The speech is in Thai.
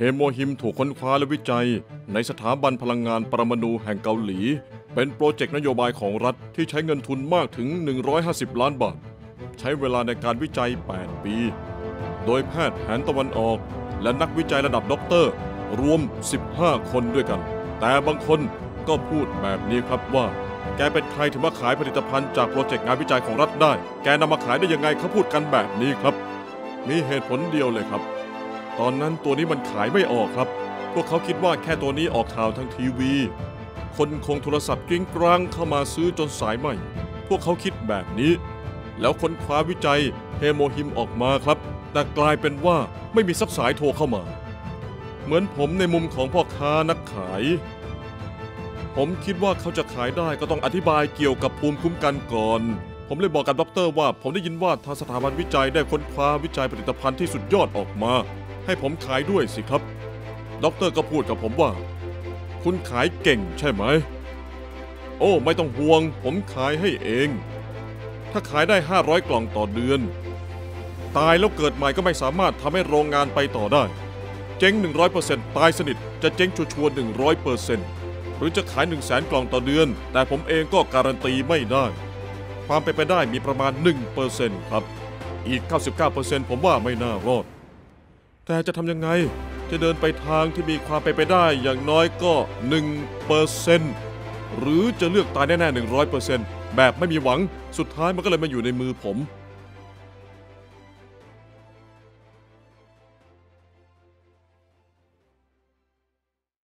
โมฮิมถูกค้นคว้าและวิจัยในสถาบันพลังงานปรมาณูแห่งเกาหลีเป็นโปรเจกต์นโยบายของรัฐที่ใช้เงินทุนมากถึง150ล้านบาทใช้เวลาในการวิจัย8ปีโดยแพทย์แผนตะวันออกและนักวิจัยระดับด็อกเตอร์รวม15คนด้วยกันแต่บางคนก็พูดแบบนี้ครับว่าแกเป็นใครถึงมาขายผลิตภัณฑ์จากโปรเจกต์งานวิจัยของรัฐได้แกนำมาขายได้ยังไงเขาพูดกันแบบนี้ครับมีเหตุผลเดียวเลยครับตอนนั้นตัวนี้มันขายไม่ออกครับพวกเขาคิดว่าแค่ตัวนี้ออกข่าวทางทีวีคนคงโทรศัพท์กริ้งกรังเข้ามาซื้อจนสายไหมพวกเขาคิดแบบนี้แล้วค้นคว้าวิจัยเฮโมฮิมออกมาครับแต่กลายเป็นว่าไม่มีสักสายโทรเข้ามาเหมือนผมในมุมของพ่อค้านักขายผมคิดว่าเขาจะขายได้ก็ต้องอธิบายเกี่ยวกับภูมิคุ้มกันก่อนผมเลยบอกกับด็อกเตอร์ว่าผมได้ยินว่าทางสถาบันวิจัยได้ค้นคว้าวิจัยผลิตภัณฑ์ที่สุดยอดออกมาให้ผมขายด้วยสิครับด็อกเตอร์ก็พูดกับผมว่าคุณขายเก่งใช่ไหมโอ้ไม่ต้องห่วงผมขายให้เองถ้าขายได้500กล่องต่อเดือนตายแล้วเกิดใหม่ก็ไม่สามารถทำให้โรงงานไปต่อได้เจ๊ง 100% ตายสนิทจะเจ๊งชัวร์ 100%หรือจะขาย100,000 กล่องต่อเดือนแต่ผมเองก็การันตีไม่ได้ความเป็นไปได้มีประมาณ 1% ครับอีก 99% ผมว่าไม่น่ารอดแต่จะทำยังไงจะเดินไปทางที่มีความเป็นไปได้อย่างน้อยก็ 1% หรือจะเลือกตายแน่ๆ 100% แบบไม่มีหวังสุดท้ายมันก็เลยมาอยู่ในมือผม